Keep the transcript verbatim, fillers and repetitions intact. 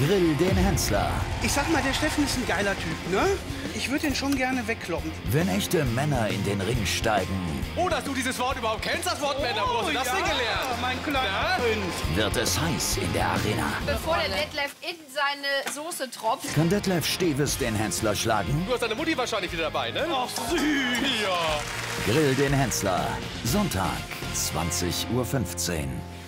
Grill den Hensler. Ich sag mal, der Steffen ist ein geiler Typ, ne? Ich würde ihn schon gerne wegkloppen. Wenn echte Männer in den Ring steigen, Oh, dass du dieses Wort überhaupt kennst, das Wort Männer. Wo hast du das ja, denn gelernt? mein kleiner Freund. wird es heiß in der Arena. Bevor der Detlef in seine Soße tropft. Kann Detlef Steves den Hensler schlagen? Du hast deine Mutti wahrscheinlich wieder dabei, ne? Ach, süß. Ja. Grill den Hensler. Sonntag, zwanzig Uhr fünfzehn.